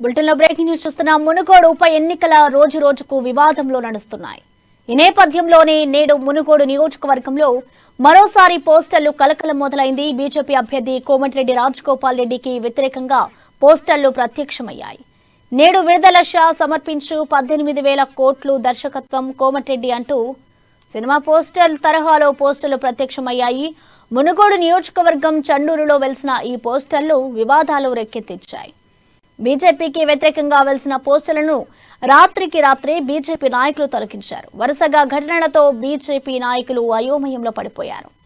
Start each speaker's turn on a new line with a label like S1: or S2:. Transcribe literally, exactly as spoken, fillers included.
S1: బులెటిన్లో breaking news చూస్తున్నాం. మునుగోడు ఉప ఎన్నికల రోజు రోజుకు వివాదంలో నడుస్తున్నాయి. ఈ నేపథ్యంలోనే నేడు మునుగోడు నియోజకవర్గంలో మరోసారి పోస్టర్లు కలకలం మొదలైంది. బీజేపీ అభ్యర్థి కోమటిరెడ్డి రాజగోపాల్ రెడ్డికి వ్యతిరేకంగా పోస్టర్లు ప్రత్యక్షమయ్యాయి. నేడు విడుదల షా సమర్పించు పద్దెనిమిది వేల కోట్లు దర్శకత్వం కోమటిరెడ్డి అంటూ సినిమా పోస్టర్ తరహాలో పోస్టర్లు ప్రత్యక్షమయ్యాయి. మునుగోడు నియోజకవర్గం చండూరులో వెలిసిన ఈ పోస్టర్లు వివాదాలు రేకెత్తించాయి. బీజేపీకి వ్యతిరేకంగా వెలిసిన పోస్టర్లను రాత్రికి రాత్రే బీజేపీ నాయకులు తొలగించారు. వరుసగా ఘటనలతో బీజేపీ నాయకులు అయోమయంలో పడిపోయారు.